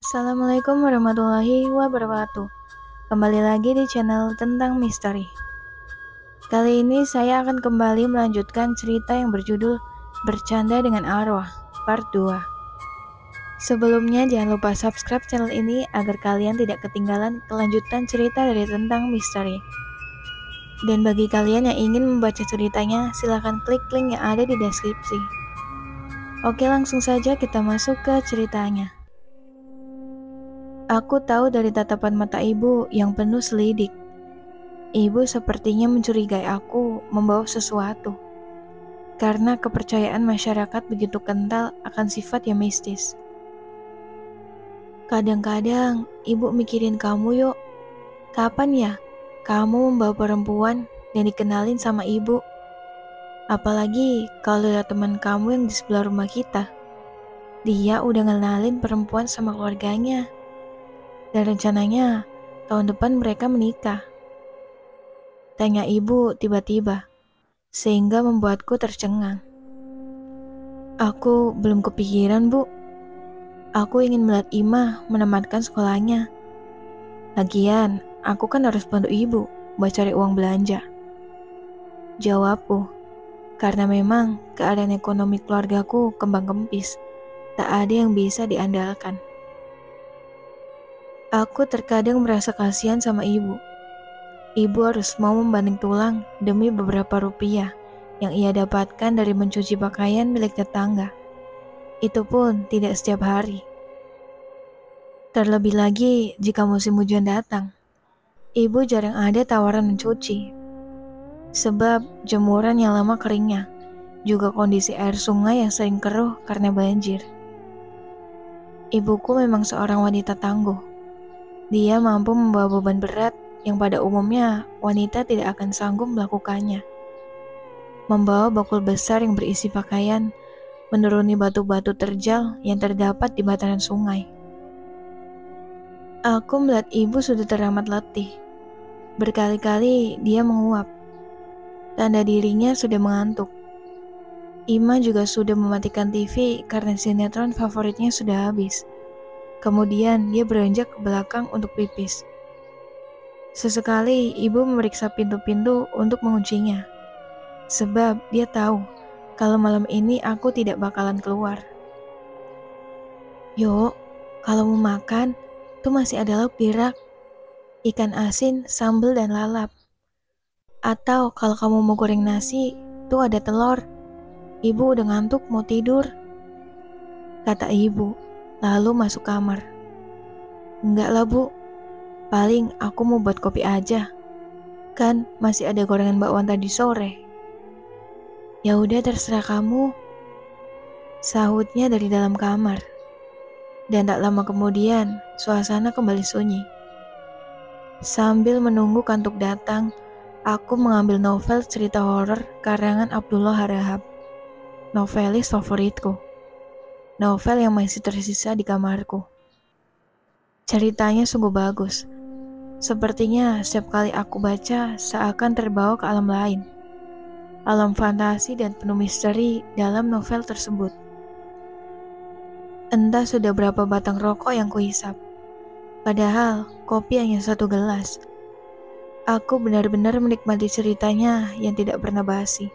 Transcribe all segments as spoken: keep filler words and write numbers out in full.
Assalamualaikum warahmatullahi wabarakatuh. Kembali lagi di channel tentang misteri. Kali ini saya akan kembali melanjutkan cerita yang berjudul Bercanda dengan Arwah Part dua. Sebelumnya jangan lupa subscribe channel ini agar kalian tidak ketinggalan kelanjutan cerita dari tentang misteri. Dan bagi kalian yang ingin membaca ceritanya, silahkan klik link yang ada di deskripsi. Oke, langsung saja kita masuk ke ceritanya. Aku tahu dari tatapan mata ibu yang penuh selidik. Ibu sepertinya mencurigai aku membawa sesuatu. Karena kepercayaan masyarakat begitu kental akan sifat yang mistis. Kadang-kadang ibu mikirin kamu yuk. Kapan ya kamu membawa perempuan dan dikenalin sama ibu? Apalagi kalau ada teman kamu yang di sebelah rumah kita. Dia udah ngenalin perempuan sama keluarganya. Dan rencananya tahun depan mereka menikah. Tanya ibu tiba-tiba, sehingga membuatku tercengang. Aku belum kepikiran, Bu. Aku ingin melihat Ima menamatkan sekolahnya. Lagian, aku kan harus bantu ibu buat cari uang belanja. Jawabku, karena memang keadaan ekonomi keluargaku kembang kempis, tak ada yang bisa diandalkan. Aku terkadang merasa kasihan sama ibu. Ibu harus mau membanting tulang demi beberapa rupiah yang ia dapatkan dari mencuci pakaian milik tetangga. Itu pun tidak setiap hari. Terlebih lagi jika musim hujan datang. Ibu jarang ada tawaran mencuci. Sebab jemuran yang lama keringnya, juga kondisi air sungai yang sering keruh karena banjir. Ibuku memang seorang wanita tangguh. Dia mampu membawa beban berat yang pada umumnya wanita tidak akan sanggup melakukannya. Membawa bakul besar yang berisi pakaian, menuruni batu-batu terjal yang terdapat di bantaran sungai. Aku melihat ibu sudah teramat letih. Berkali-kali dia menguap. Tanda dirinya sudah mengantuk. Ima juga sudah mematikan T V karena sinetron favoritnya sudah habis. Kemudian dia beranjak ke belakang untuk pipis. Sesekali ibu memeriksa pintu-pintu untuk menguncinya. Sebab dia tahu kalau malam ini aku tidak bakalan keluar. Yuk, kalau mau makan, tuh masih ada lauk di rak. Ikan asin, sambal, dan lalap. Atau kalau kamu mau goreng nasi, tuh ada telur. Ibu udah ngantuk mau tidur. Kata ibu, lalu masuk kamar. Enggak lah, Bu. Paling aku mau buat kopi aja. Kan masih ada gorengan bakwan tadi sore. Ya udah terserah kamu. Sahutnya dari dalam kamar. Dan tak lama kemudian, suasana kembali sunyi. Sambil menunggu kantuk datang, aku mengambil novel cerita horor karangan Abdullah Harahap. Novelis favoritku. Novel yang masih tersisa di kamarku. Ceritanya sungguh bagus. Sepertinya setiap kali aku baca seakan terbawa ke alam lain. Alam fantasi dan penuh misteri dalam novel tersebut. Entah sudah berapa batang rokok yang kuhisap. Padahal kopi hanya satu gelas. Aku benar-benar menikmati ceritanya yang tidak pernah basi.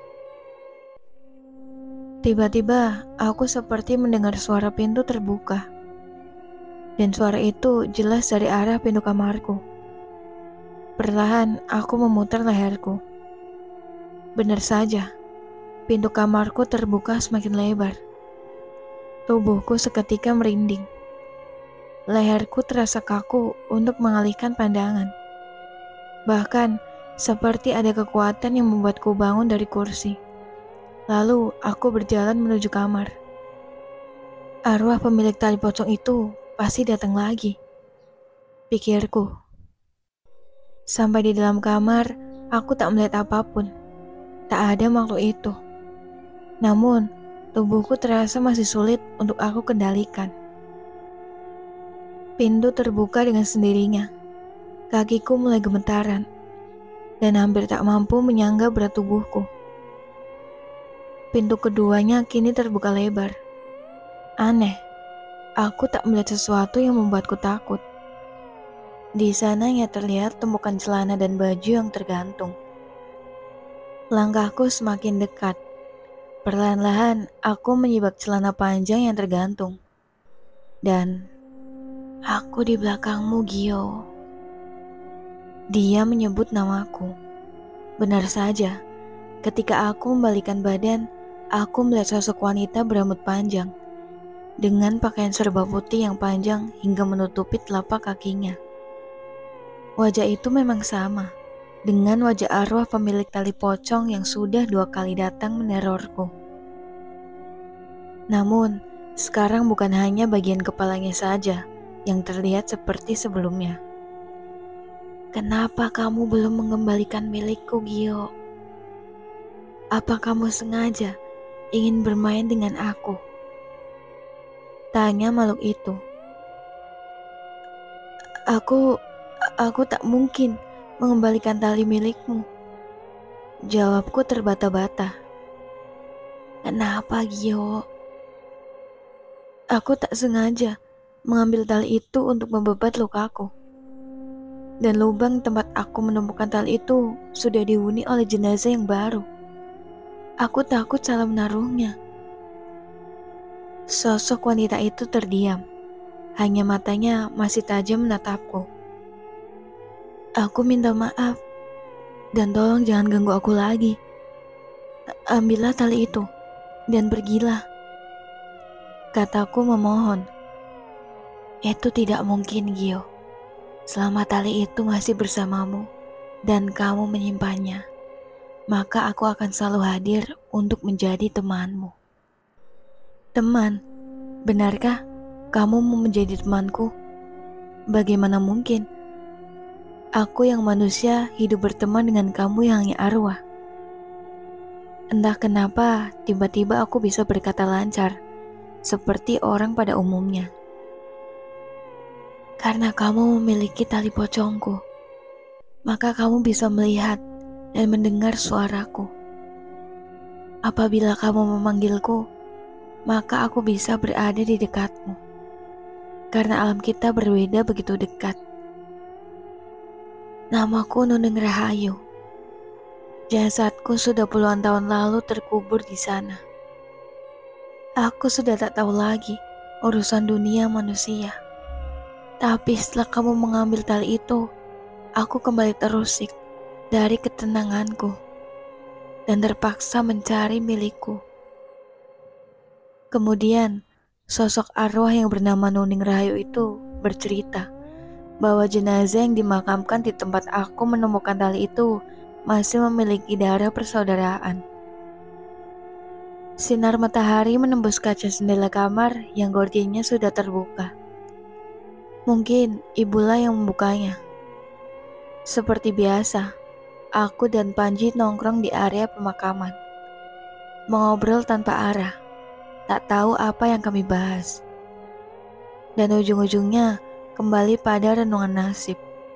Tiba-tiba aku seperti mendengar suara pintu terbuka. Dan suara itu jelas dari arah pintu kamarku. Perlahan aku memutar leherku. Benar saja, pintu kamarku terbuka semakin lebar. Tubuhku seketika merinding. Leherku terasa kaku untuk mengalihkan pandangan. Bahkan seperti ada kekuatan yang membuatku bangun dari kursi. Lalu aku berjalan menuju kamar. Arwah pemilik tali pocong itu pasti datang lagi, pikirku. Sampai di dalam kamar, aku tak melihat apapun. Tak ada makhluk itu. Namun, tubuhku terasa masih sulit untuk aku kendalikan. Pintu terbuka dengan sendirinya. Kakiku mulai gemetaran, dan hampir tak mampu menyangga berat tubuhku. Pintu keduanya kini terbuka lebar. Aneh, aku tak melihat sesuatu yang membuatku takut. Di sana hanya terlihat tumpukan celana dan baju yang tergantung. Langkahku semakin dekat. Perlahan-lahan aku menyibak celana panjang yang tergantung. Dan aku di belakangmu, Gio. Dia menyebut namaku. Benar saja, ketika aku membalikan badan, aku melihat sosok wanita berambut panjang dengan pakaian serba putih yang panjang hingga menutupi telapak kakinya. Wajah itu memang sama dengan wajah arwah pemilik tali pocong yang sudah dua kali datang menerorku. Namun, sekarang bukan hanya bagian kepalanya saja yang terlihat seperti sebelumnya. Kenapa kamu belum mengembalikan milikku, Gio? Apa kamu sengaja ingin bermain dengan aku? Tanya makhluk itu. Aku, aku tak mungkin mengembalikan tali milikmu. Jawabku terbata-bata. Kenapa, Gio? Aku tak sengaja mengambil tali itu untuk membebat lukaku. Dan lubang tempat aku menemukan tali itu sudah dihuni oleh jenazah yang baru. Aku takut salah menaruhnya. Sosok wanita itu terdiam. Hanya matanya masih tajam menatapku. Aku minta maaf. Dan tolong jangan ganggu aku lagi. Ambillah tali itu dan pergilah. Kataku memohon. Itu tidak mungkin, Gio. Selama tali itu masih bersamamu dan kamu menyimpannya, maka aku akan selalu hadir untuk menjadi temanmu. Teman, benarkah kamu mau menjadi temanku? Bagaimana mungkin? Aku yang manusia hidup berteman dengan kamu yang hanya arwah. Entah kenapa tiba-tiba aku bisa berkata lancar, seperti orang pada umumnya. Karena kamu memiliki tali pocongku, maka kamu bisa melihat dan mendengar suaraku. Apabila kamu memanggilku, maka aku bisa berada di dekatmu. Karena alam kita berbeda begitu dekat. Namaku Nunung Rahayu. Jasadku sudah puluhan tahun lalu terkubur di sana. Aku sudah tak tahu lagi urusan dunia manusia. Tapi setelah kamu mengambil tali itu, aku kembali terusik dari ketenanganku dan terpaksa mencari milikku. Kemudian, sosok arwah yang bernama Nuning Rahayu itu bercerita bahwa jenazah yang dimakamkan di tempat aku menemukan tali itu masih memiliki darah persaudaraan. Sinar matahari menembus kaca jendela kamar yang gordinnya sudah terbuka. Mungkin ibulah yang membukanya. Seperti biasa, aku dan Panji nongkrong di area pemakaman. Mengobrol tanpa arah, tak tahu apa yang kami bahas. Dan ujung-ujungnya kembali pada renungan nasib.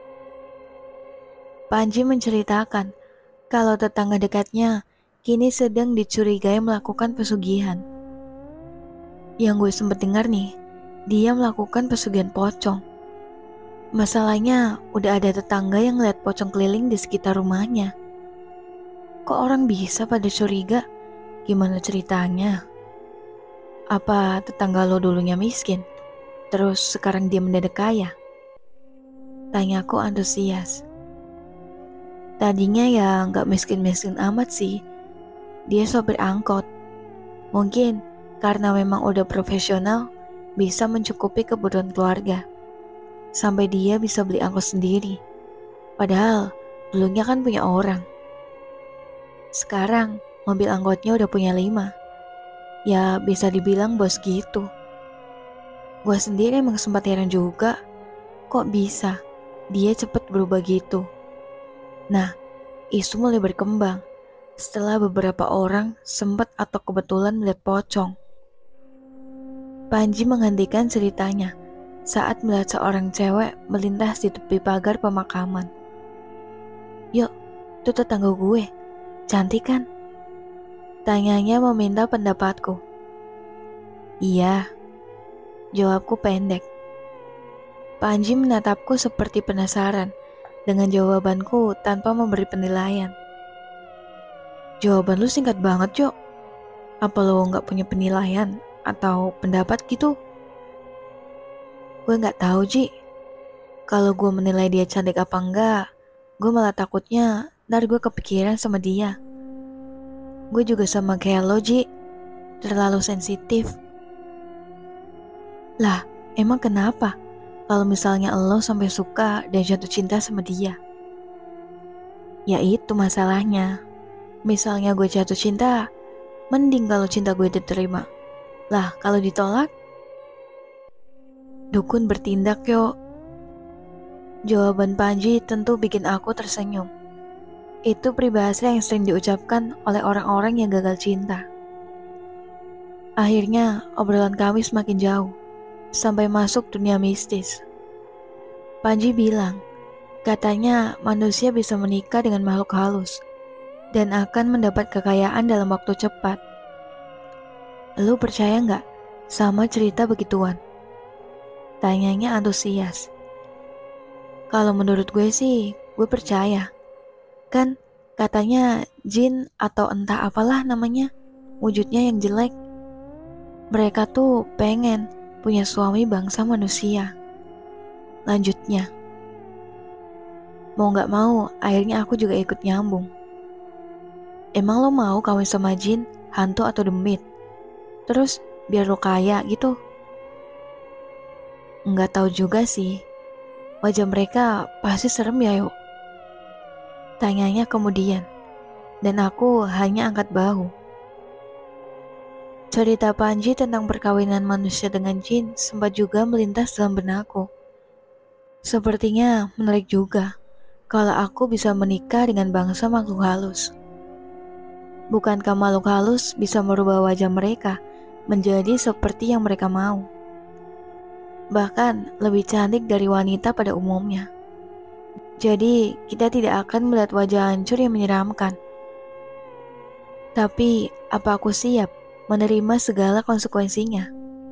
Panji menceritakan kalau tetangga dekatnya kini sedang dicurigai melakukan pesugihan. Yang gue sempat dengar nih, dia melakukan pesugihan pocong. Masalahnya udah ada tetangga yang lihat pocong keliling di sekitar rumahnya. Kok orang bisa pada curiga? Gimana ceritanya? Apa tetangga lo dulunya miskin, terus sekarang dia mendadak kaya? Tanyaku antusias. Tadinya ya gak miskin-miskin amat sih. Dia sopir angkot. Mungkin karena memang udah profesional, bisa mencukupi kebutuhan keluarga. Sampai dia bisa beli angkot sendiri. Padahal dulunya kan punya orang. Sekarang mobil angkotnya udah punya lima. Ya bisa dibilang bos gitu. Gue sendiri emang sempat heran juga, kok bisa dia cepet berubah gitu. Nah, isu mulai berkembang setelah beberapa orang sempat atau kebetulan melihat pocong. Panji menghentikan ceritanya saat melihat seorang cewek melintas di tepi pagar pemakaman. Yuk, itu tetangga gue, cantik kan? Tanyanya meminta pendapatku. Iya, Jawabku pendek. Panji menatapku seperti penasaran dengan jawabanku tanpa memberi penilaian. Jawaban lu singkat banget, Jo. Apa lo nggak punya penilaian atau pendapat gitu? Gue nggak tahu, Ji. Kalau gue menilai dia cantik apa enggak, gue malah takutnya ntar gue kepikiran sama dia. Gue juga sama kayak lo, Ji. Terlalu sensitif. Lah, emang kenapa? Kalau misalnya lo sampai suka dan jatuh cinta sama dia? Ya itu masalahnya. Misalnya gue jatuh cinta, mending kalau cinta gue diterima. Lah, kalau ditolak? Dukun bertindak, yo. Jawaban Panji tentu bikin aku tersenyum. Itu peribahasa yang sering diucapkan oleh orang-orang yang gagal cinta. Akhirnya, obrolan kami semakin jauh, sampai masuk dunia mistis. Panji bilang, katanya manusia bisa menikah dengan makhluk halus dan akan mendapat kekayaan dalam waktu cepat. Lu percaya nggak sama cerita begituan? Tanyanya antusias. Kalau menurut gue sih, gue percaya. Kan katanya jin atau entah apalah namanya, wujudnya yang jelek. Mereka tuh pengen punya suami bangsa manusia. Lanjutnya. Mau gak mau, akhirnya aku juga ikut nyambung. Emang lo mau kawin sama jin, hantu atau demit? Terus biar lo kaya gitu? Nggak tahu juga sih. Wajah mereka pasti serem ya, yuk. Tanyanya kemudian, dan aku hanya angkat bahu. Cerita Panji tentang perkawinan manusia dengan jin sempat juga melintas dalam benakku. Sepertinya menarik juga kalau aku bisa menikah dengan bangsa makhluk halus. Bukankah makhluk halus bisa merubah wajah mereka menjadi seperti yang mereka mau? Bahkan lebih cantik dari wanita pada umumnya. Jadi kita tidak akan melihat wajah hancur yang menyeramkan. Tapi apa aku siap menerima segala konsekuensinya?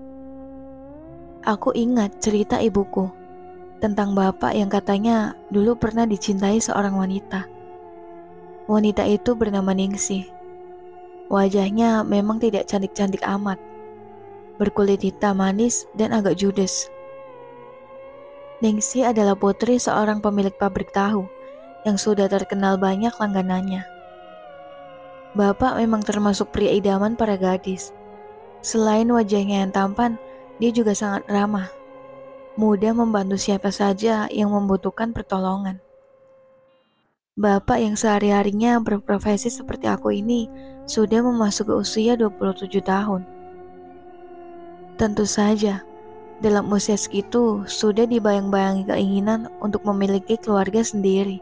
Aku ingat cerita ibuku tentang bapak yang katanya dulu pernah dicintai seorang wanita. Wanita itu bernama Ningsih. Wajahnya memang tidak cantik-cantik amat, berkulit hitam manis dan agak judes. Ningsih adalah putri seorang pemilik pabrik tahu yang sudah terkenal banyak langganannya. Bapak memang termasuk pria idaman para gadis. Selain wajahnya yang tampan, dia juga sangat ramah, mudah membantu siapa saja yang membutuhkan pertolongan. Bapak yang sehari-harinya berprofesi seperti aku ini sudah memasuki usia dua puluh tujuh tahun. Tentu saja, dalam usia segitu sudah dibayang-bayangi keinginan untuk memiliki keluarga sendiri.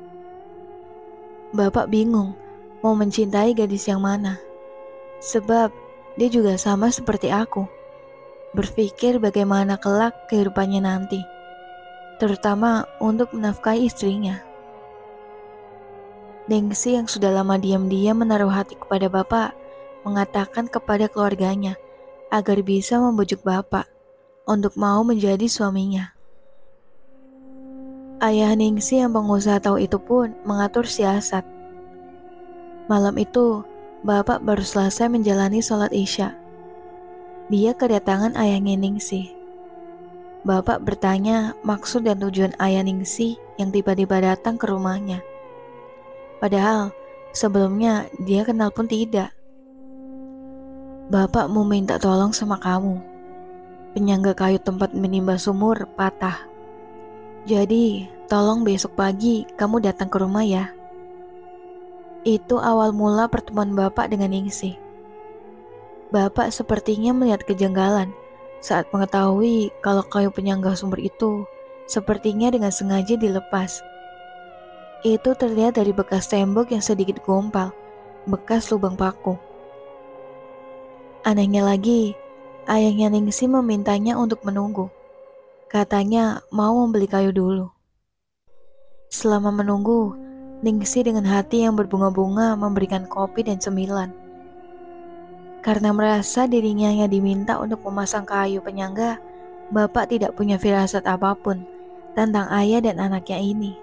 Bapak bingung mau mencintai gadis yang mana, sebab dia juga sama seperti aku, berpikir bagaimana kelak kehidupannya nanti, terutama untuk menafkahi istrinya. Ningsih yang sudah lama diam-diam menaruh hati kepada bapak, mengatakan kepada keluarganya agar bisa membujuk bapak untuk mau menjadi suaminya. Ayah Ningsih yang pengusaha tahu itu pun mengatur siasat. Malam itu, bapak baru selesai menjalani sholat isya. Dia kedatangan ayahnya Ningsih. Bapak bertanya maksud dan tujuan ayah Ningsih yang tiba-tiba datang ke rumahnya. Padahal sebelumnya dia kenal pun tidak. Bapak mau minta tolong sama kamu. Penyangga kayu tempat menimba sumur patah. Jadi tolong besok pagi kamu datang ke rumah ya. Itu awal mula pertemuan bapak dengan Ningsih. Bapak sepertinya melihat kejanggalan saat mengetahui kalau kayu penyangga sumur itu sepertinya dengan sengaja dilepas. Itu terlihat dari bekas tembok yang sedikit gompal, bekas lubang paku. Anehnya lagi, ayahnya Ningsih memintanya untuk menunggu. Katanya mau membeli kayu dulu. Selama menunggu, Ningsih dengan hati yang berbunga-bunga memberikan kopi dan cemilan. Karena merasa dirinya yang diminta untuk memasang kayu penyangga, Bapak tidak punya firasat apapun tentang ayah dan anaknya ini.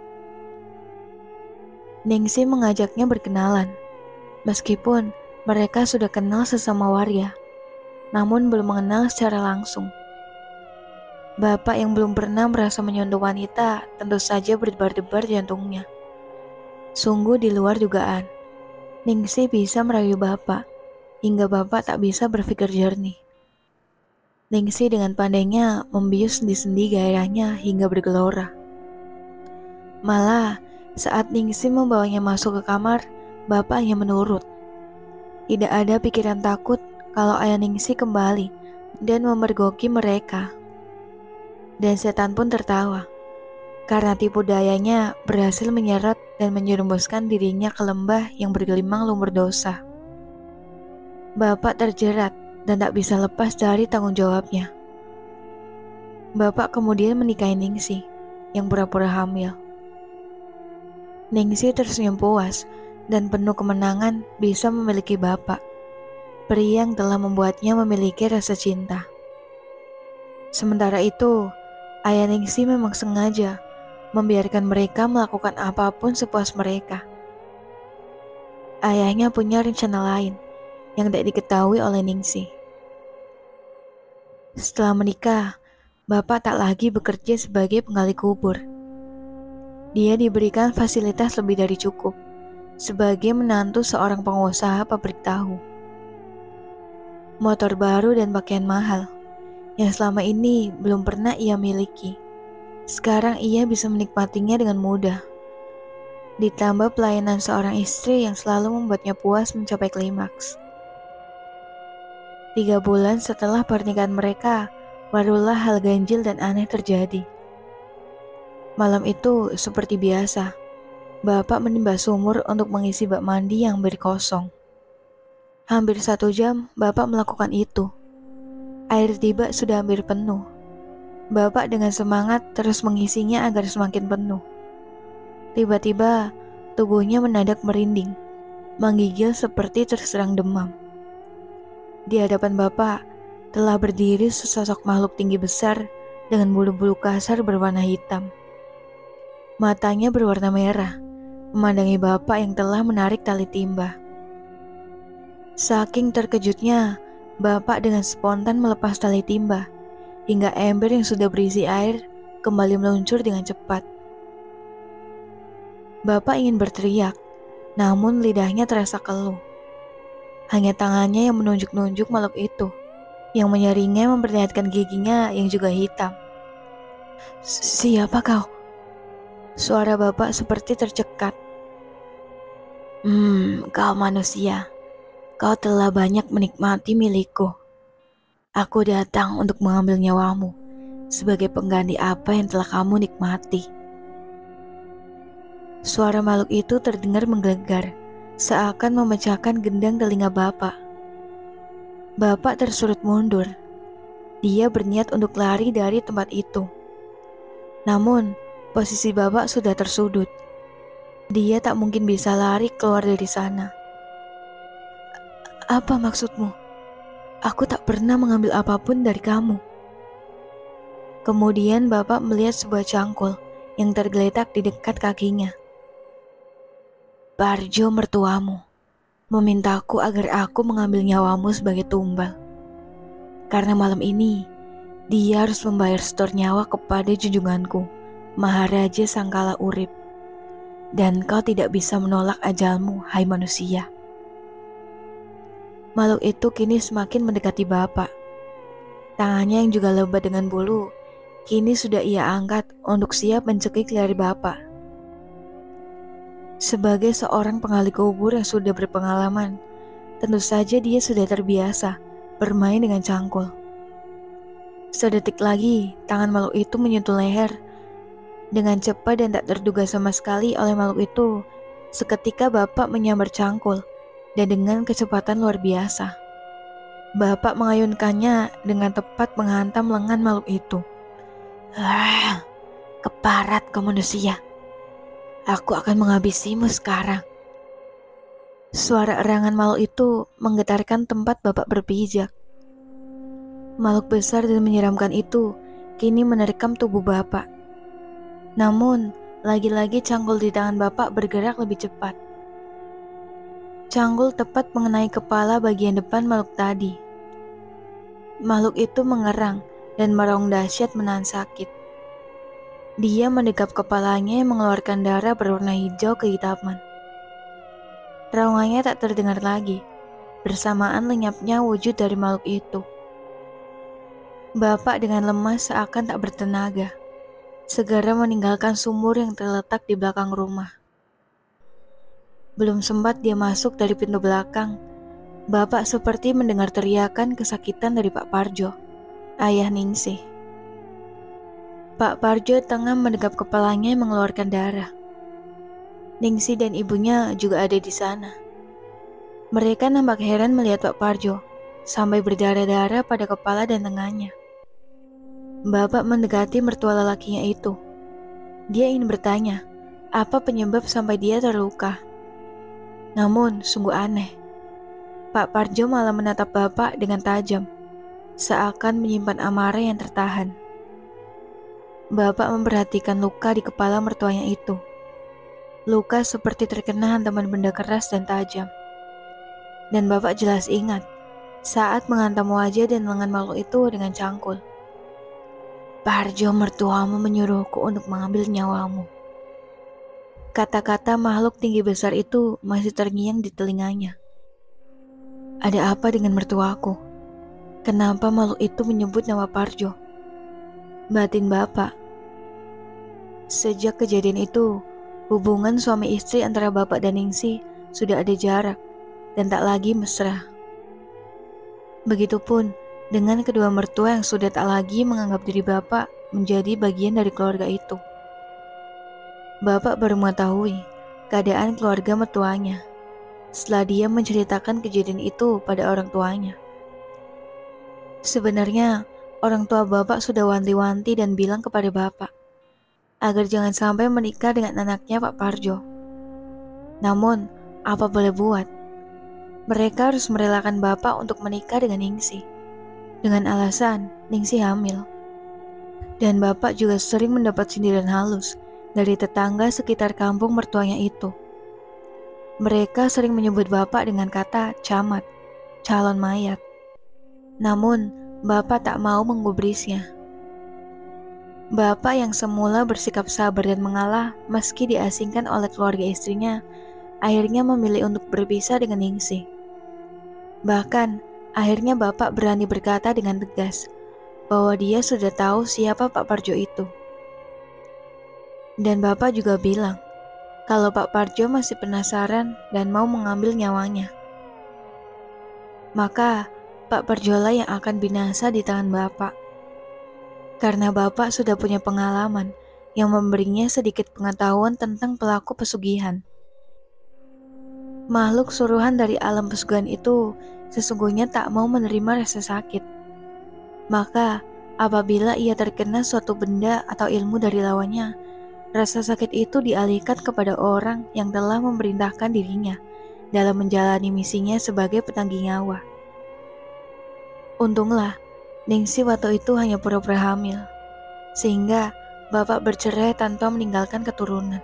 Ningsih mengajaknya berkenalan, meskipun mereka sudah kenal sesama waria, namun belum mengenal secara langsung. Bapak yang belum pernah merasa menyentuh wanita tentu saja berdebar-debar jantungnya. Sungguh di luar dugaan, Ningsih bisa merayu Bapak, hingga Bapak tak bisa berpikir jernih. Ningsih dengan pandainya membius sendi-sendi gairahnya hingga bergelora. Malah, saat Ningsih membawanya masuk ke kamar, Bapak hanya menurut. Tidak ada pikiran takut kalau ayah Ningsih kembali dan memergoki mereka. Dan setan pun tertawa, karena tipu dayanya berhasil menyeret dan menjerumuskan dirinya ke lembah yang bergelimang lumur dosa. Bapak terjerat dan tak bisa lepas dari tanggung jawabnya. Bapak kemudian menikahi Ningsih yang pura-pura hamil. Ningsih tersenyum puas dan penuh kemenangan bisa memiliki bapak, pria yang telah membuatnya memiliki rasa cinta. Sementara itu, ayah Ningsih memang sengaja membiarkan mereka melakukan apapun sepuas mereka. Ayahnya punya rencana lain yang tak diketahui oleh Ningsih. Setelah menikah, bapak tak lagi bekerja sebagai penggali kubur. Dia diberikan fasilitas lebih dari cukup sebagai menantu seorang pengusaha pabrik tahu. Motor baru dan pakaian mahal yang selama ini belum pernah ia miliki, sekarang ia bisa menikmatinya dengan mudah. Ditambah pelayanan seorang istri yang selalu membuatnya puas mencapai klimaks. Tiga bulan setelah pernikahan mereka, barulah hal ganjil dan aneh terjadi. Malam itu seperti biasa, bapak menimba sumur untuk mengisi bak mandi yang berkosong. Hampir satu jam bapak melakukan itu. Air di bak sudah hampir penuh. Bapak dengan semangat terus mengisinya agar semakin penuh. Tiba-tiba tubuhnya mendadak merinding, menggigil seperti terserang demam. Di hadapan bapak telah berdiri sesosok makhluk tinggi besar dengan bulu-bulu kasar berwarna hitam. Matanya berwarna merah, memandangi bapak yang telah menarik tali timba. Saking terkejutnya, bapak dengan spontan melepas tali timba, hingga ember yang sudah berisi air kembali meluncur dengan cepat. Bapak ingin berteriak, namun lidahnya terasa keluh. Hanya tangannya yang menunjuk-nunjuk makhluk itu, yang menyaringnya memperlihatkan giginya yang juga hitam. "Siapa kau?" Suara bapak seperti tercekat. Hmm, kau manusia. Kau telah banyak menikmati milikku. Aku datang untuk mengambil nyawamu sebagai pengganti apa yang telah kamu nikmati. Suara makhluk itu terdengar menggelegar, seakan memecahkan gendang telinga bapak. Bapak tersurut mundur. Dia berniat untuk lari dari tempat itu. Namun, posisi bapak sudah tersudut. Dia tak mungkin bisa lari keluar dari sana. "Apa maksudmu? Aku tak pernah mengambil apapun dari kamu." Kemudian bapak melihat sebuah cangkul yang tergeletak di dekat kakinya. "Parjo mertuamu memintaku agar aku mengambil nyawamu sebagai tumbal. Karena malam ini, dia harus membayar setor nyawa kepada junjunganku, Maharaja Sangkala Urip. Dan kau tidak bisa menolak ajalmu, hai manusia." Makhluk itu kini semakin mendekati bapak. Tangannya yang juga lebat dengan bulu, kini sudah ia angkat untuk siap mencekik leher bapak. Sebagai seorang penggali kubur yang sudah berpengalaman, tentu saja dia sudah terbiasa bermain dengan cangkul. Sedetik lagi, tangan makhluk itu menyentuh leher. Dengan cepat dan tak terduga sama sekali oleh makhluk itu, seketika bapak menyambar cangkul dan dengan kecepatan luar biasa. Bapak mengayunkannya dengan tepat menghantam lengan makhluk itu. "Ah, keparat kau manusia. Aku akan menghabisimu sekarang." Suara erangan makhluk itu menggetarkan tempat bapak berpijak. Makhluk besar dan menyeramkan itu kini menerkam tubuh Bapak. Namun, lagi-lagi cangkul di tangan Bapak bergerak lebih cepat. Cangkul tepat mengenai kepala bagian depan makhluk tadi. Makhluk itu mengerang dan meraung dahsyat menahan sakit. Dia mendekap kepalanya yang mengeluarkan darah berwarna hijau kehitaman. Raungannya tak terdengar lagi, bersamaan lenyapnya wujud dari makhluk itu. Bapak dengan lemas seakan tak bertenaga, segera meninggalkan sumur yang terletak di belakang rumah. Belum sempat dia masuk dari pintu belakang, Bapak seperti mendengar teriakan kesakitan dari Pak Parjo, ayah Ningsih. Pak Parjo tengah mendekap kepalanya yang mengeluarkan darah. Ningsih dan ibunya juga ada di sana. Mereka nampak heran melihat Pak Parjo sampai berdarah-darah pada kepala dan lengannya. Bapak mendekati mertua lelakinya itu. Dia ingin bertanya, apa penyebab sampai dia terluka. Namun, sungguh aneh. Pak Parjo malah menatap Bapak dengan tajam, seakan menyimpan amarah yang tertahan. Bapak memperhatikan luka di kepala mertuanya itu. Luka seperti terkena hantaman benda keras dan tajam. Dan Bapak jelas ingat saat menghantam wajah dan lengan makhluk itu dengan cangkul. "Parjo, mertuamu menyuruhku untuk mengambil nyawamu." Kata-kata makhluk tinggi besar itu masih terngiang di telinganya. Ada apa dengan mertuaku? Kenapa makhluk itu menyebut nama Parjo? Batin Bapak. Sejak kejadian itu, hubungan suami istri antara Bapak dan Ningsih sudah ada jarak dan tak lagi mesra. Begitupun dengan kedua mertua yang sudah tak lagi menganggap diri Bapak menjadi bagian dari keluarga itu. Bapak baru mengetahui keadaan keluarga mertuanya setelah dia menceritakan kejadian itu pada orang tuanya. Sebenarnya, orang tua Bapak sudah wanti-wanti dan bilang kepada Bapak agar jangan sampai menikah dengan anaknya Pak Parjo. Namun, apa boleh buat? Mereka harus merelakan Bapak untuk menikah dengan Ningsih, dengan alasan Ningsih hamil. Dan Bapak juga sering mendapat sindiran halus dari tetangga sekitar kampung mertuanya itu. Mereka sering menyebut Bapak dengan kata camat, calon mayat. Namun, Bapak tak mau menggubrisnya. Bapak yang semula bersikap sabar dan mengalah meski diasingkan oleh keluarga istrinya, akhirnya memilih untuk berpisah dengan Ningsih. Bahkan, akhirnya Bapak berani berkata dengan tegas bahwa dia sudah tahu siapa Pak Parjo itu. Dan Bapak juga bilang kalau Pak Parjo masih penasaran dan mau mengambil nyawanya. Maka, Pak Parjolah yang akan binasa di tangan Bapak. Karena Bapak sudah punya pengalaman yang memberinya sedikit pengetahuan tentang pelaku pesugihan. Makhluk suruhan dari alam pesugihan itu sesungguhnya tak mau menerima rasa sakit. Maka, apabila ia terkena suatu benda atau ilmu dari lawannya, rasa sakit itu dialihkan kepada orang yang telah memerintahkan dirinya dalam menjalani misinya sebagai penagih nyawa. Untunglah, Ningsih waktu itu hanya pura-pura hamil, sehingga Bapak bercerai tanpa meninggalkan keturunan.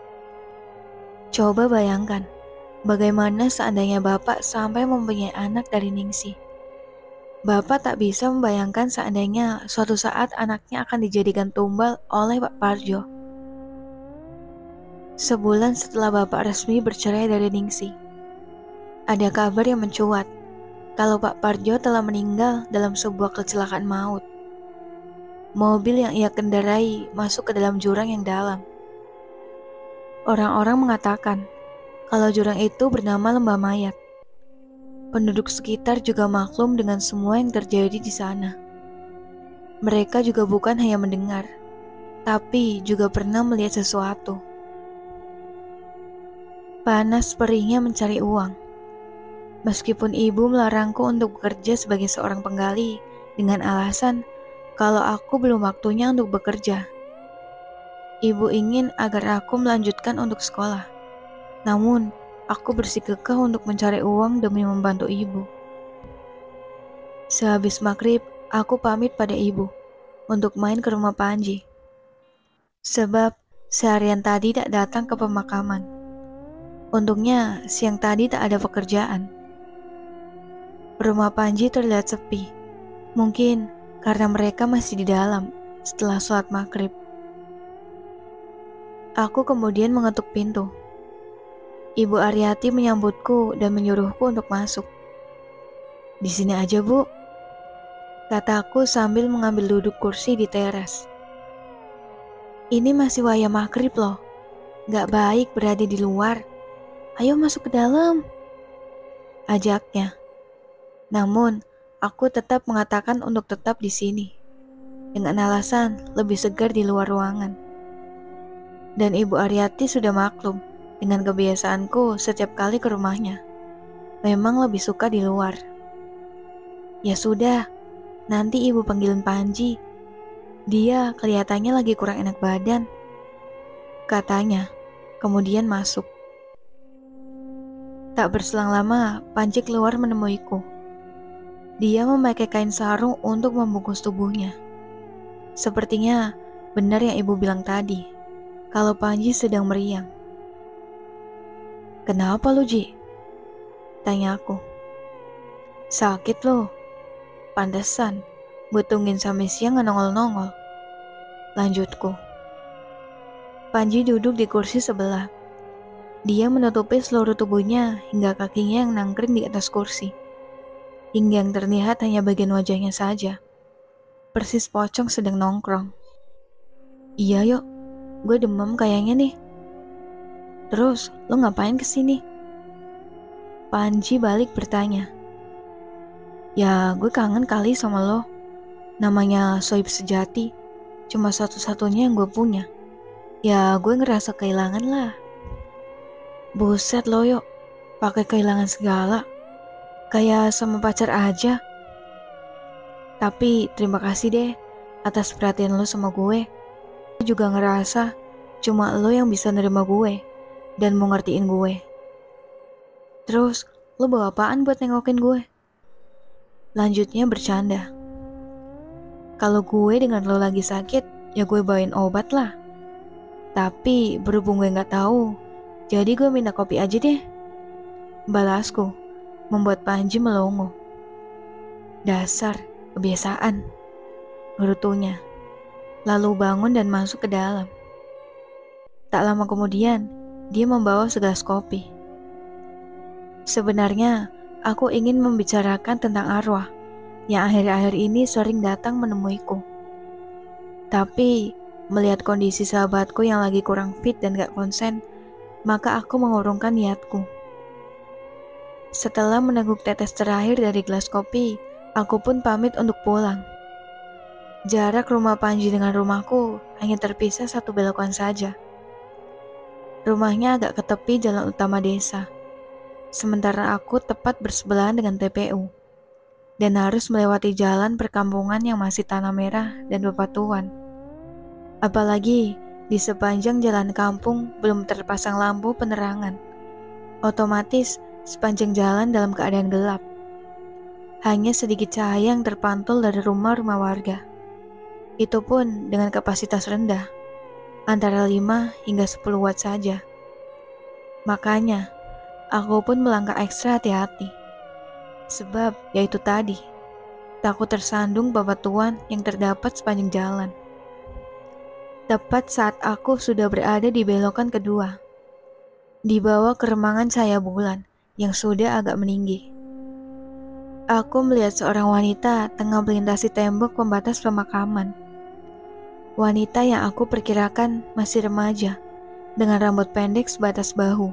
Coba bayangkan, bagaimana seandainya Bapak sampai mempunyai anak dari Ningsih. Bapak tak bisa membayangkan seandainya suatu saat anaknya akan dijadikan tumbal oleh Pak Parjo. Sebulan setelah Bapak resmi bercerai dari Ningsih, ada kabar yang mencuat kalau Pak Parjo telah meninggal dalam sebuah kecelakaan maut. Mobil yang ia kendarai masuk ke dalam jurang yang dalam. Orang-orang mengatakan kalau jurang itu bernama Lembah Mayat. Penduduk sekitar juga maklum dengan semua yang terjadi di sana. Mereka juga bukan hanya mendengar, tapi juga pernah melihat sesuatu. Panas perihnya mencari uang. Meskipun ibu melarangku untuk bekerja sebagai seorang penggali dengan alasan kalau aku belum waktunya untuk bekerja. Ibu ingin agar aku melanjutkan untuk sekolah. Namun, aku bersikukuh untuk mencari uang demi membantu ibu. Sehabis maghrib, aku pamit pada ibu. untuk main ke rumah Panji. Sebab seharian tadi tak datang ke pemakaman. Untungnya siang tadi tak ada pekerjaan. Rumah Panji terlihat sepi. Mungkin karena mereka masih di dalam setelah sholat maghrib. Aku kemudian mengetuk pintu. Ibu Aryati menyambutku dan menyuruhku untuk masuk. Di sini aja, Bu, kataku sambil mengambil duduk kursi di teras. Ini masih wayah maghrib loh. Gak baik berada di luar. Ayo masuk ke dalam, ajaknya. Namun, aku tetap mengatakan untuk tetap di sini. Dengan alasan lebih segar di luar ruangan. Dan Ibu Aryati sudah maklum dengan kebiasaanku setiap kali ke rumahnya. Memang lebih suka di luar. Ya sudah, nanti Ibu panggilin Panji. Dia kelihatannya lagi kurang enak badan, katanya, kemudian masuk. Tak berselang lama, Panji keluar menemuiku. Dia memakai kain sarung untuk membungkus tubuhnya. Sepertinya benar yang Ibu bilang tadi, kalau Panji sedang meriang. Kenapa lu, Ji? Tanya aku. Sakit lo. Pantesan, gue tungguin sampai siang gak nongol-nongol. Lanjutku. Panji duduk di kursi sebelah. Dia menutupi seluruh tubuhnya hingga kakinya yang nangkring di atas kursi. Hingga yang terlihat hanya bagian wajahnya saja. Persis pocong sedang nongkrong. Iya yuk, gue demam kayaknya nih. Terus, lo ngapain kesini? Panji balik bertanya. Ya, gue kangen kali sama lo. Namanya sohib sejati, cuma satu-satunya yang gue punya. Ya, gue ngerasa kehilangan lah. Buset lo yuk, pakai kehilangan segala. Kayak sama pacar aja. Tapi terima kasih deh atas perhatian lo sama gue. Gue juga ngerasa cuma lo yang bisa nerima gue dan mau ngertiin gue. Terus, lo bawa apaan buat nengokin gue? Lanjutnya bercanda. Kalau gue dengan lo lagi sakit, ya gue bawain obat lah. Tapi berhubung gue gak tahu, jadi gue minta kopi aja deh. Balasku, membuat Panji melongo. Dasar, kebiasaan, gerutunya. Lalu bangun dan masuk ke dalam. Tak lama kemudian, dia membawa segelas kopi. Sebenarnya, aku ingin membicarakan tentang arwah yang akhir-akhir ini sering datang menemuiku. Tapi, melihat kondisi sahabatku yang lagi kurang fit dan gak konsen, maka aku mengurungkan niatku. Setelah meneguk tetes terakhir dari gelas kopi, aku pun pamit untuk pulang. Jarak rumah Panji dengan rumahku hanya terpisah satu belokan saja. Rumahnya agak ke tepi jalan utama desa. Sementara aku tepat bersebelahan dengan T P U dan harus melewati jalan perkampungan yang masih tanah merah dan bebatuan. Apalagi di sepanjang jalan kampung belum terpasang lampu penerangan. Otomatis sepanjang jalan dalam keadaan gelap. Hanya sedikit cahaya yang terpantul dari rumah-rumah warga. Itu pun dengan kapasitas rendah, antara lima hingga sepuluh watt saja. Makanya aku pun melangkah ekstra hati-hati. Sebab yaitu tadi, takut tersandung bebatuan yang terdapat sepanjang jalan. Tepat saat aku sudah berada di belokan kedua, di bawah keremangan cahaya bulan yang sudah agak meninggi. Aku melihat seorang wanita tengah melintasi tembok pembatas pemakaman. Wanita yang aku perkirakan masih remaja, dengan rambut pendek sebatas bahu.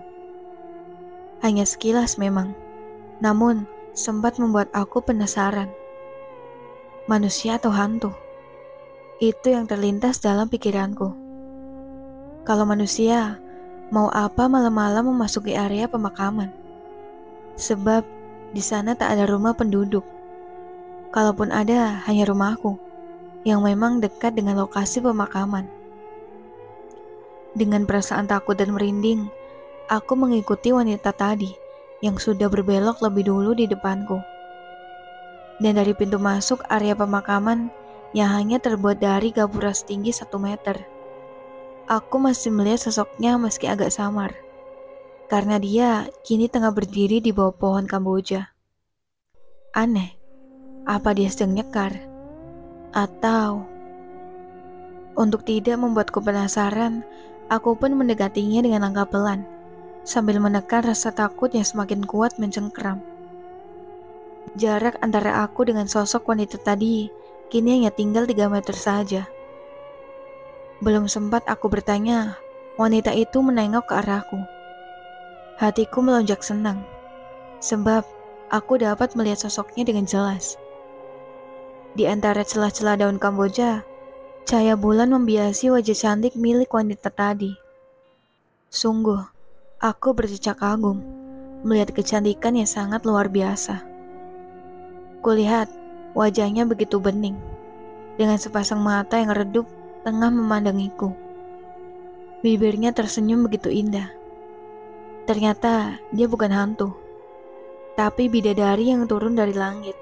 Hanya sekilas memang, namun sempat membuat aku penasaran. Manusia atau hantu? Itu yang terlintas dalam pikiranku. Kalau manusia, mau apa malam-malam memasuki area pemakaman? Sebab di sana tak ada rumah penduduk. Kalaupun ada, hanya rumahku, yang memang dekat dengan lokasi pemakaman. Dengan perasaan takut dan merinding, aku mengikuti wanita tadi yang sudah berbelok lebih dulu di depanku. Dan dari pintu masuk area pemakaman, yang hanya terbuat dari gapura setinggi satu meter. Aku masih melihat sosoknya meski agak samar, karena dia kini tengah berdiri di bawah pohon Kamboja. Aneh, apa dia sedang nyekar? Atau, untuk tidak membuatku penasaran, aku pun mendekatinya dengan langkah pelan, sambil menekan rasa takut yang semakin kuat mencengkeram. Jarak antara aku dengan sosok wanita tadi kini hanya tinggal tiga meter saja. Belum sempat aku bertanya, wanita itu menengok ke arahku. Hatiku melonjak senang, sebab aku dapat melihat sosoknya dengan jelas. Di antara celah-celah daun Kamboja, cahaya bulan membiasi wajah cantik milik wanita tadi. Sungguh, aku bercecak kagum melihat kecantikan yang sangat luar biasa. Kulihat wajahnya begitu bening, dengan sepasang mata yang redup tengah memandangiku. Bibirnya tersenyum begitu indah. Ternyata dia bukan hantu, tapi bidadari yang turun dari langit.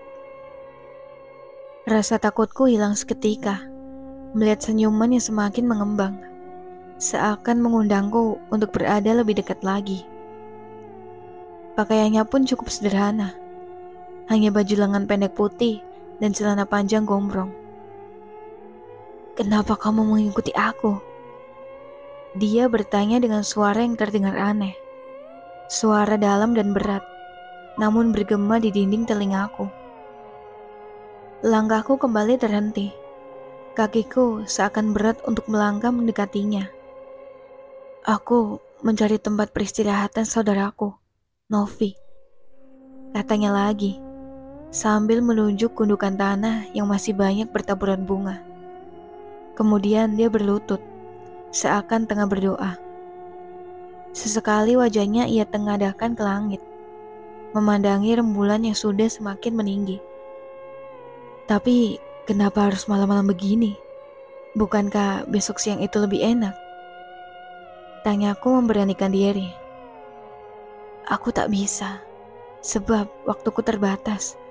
Rasa takutku hilang seketika melihat senyuman yang semakin mengembang, seakan mengundangku untuk berada lebih dekat lagi. Pakaiannya pun cukup sederhana, hanya baju lengan pendek putih dan celana panjang gombrong. "Kenapa kamu mengikuti aku?" Dia bertanya dengan suara yang terdengar aneh. Suara dalam dan berat, namun bergema di dinding telingaku. Langkahku kembali terhenti. Kakiku seakan berat untuk melangkah mendekatinya. "Aku mencari tempat peristirahatan saudaraku, Novi," katanya lagi, sambil menunjuk gundukan tanah yang masih banyak bertaburan bunga. Kemudian dia berlutut, seakan tengah berdoa. Sesekali wajahnya ia tengadahkan ke langit, memandangi rembulan yang sudah semakin meninggi. "Tapi kenapa harus malam-malam begini? Bukankah besok siang itu lebih enak?" Tanyaku memberanikan diri. "Aku tak bisa, sebab waktuku terbatas."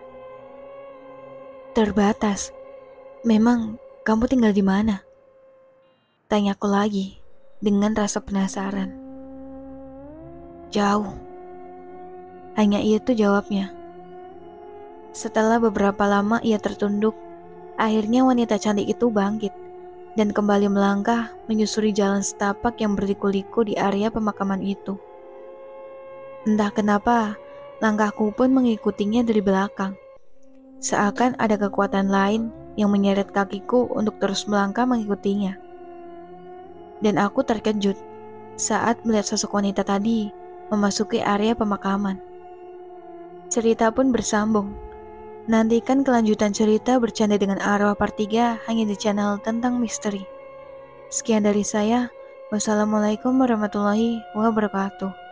"Terbatas? Memang kamu tinggal di mana?" Tanyaku lagi dengan rasa penasaran. "Jauh." Hanya itu jawabnya. Setelah beberapa lama ia tertunduk, akhirnya wanita cantik itu bangkit dan kembali melangkah menyusuri jalan setapak yang berliku-liku di area pemakaman itu. Entah kenapa, langkahku pun mengikutinya dari belakang. Seakan ada kekuatan lain yang menyeret kakiku untuk terus melangkah mengikutinya. Dan aku terkejut saat melihat sosok wanita tadi memasuki area pemakaman. Cerita pun bersambung. Nantikan kelanjutan cerita bercanda dengan arwah part tiga hanya di channel Tentang Misteri. Sekian dari saya. Wassalamualaikum warahmatullahi wabarakatuh.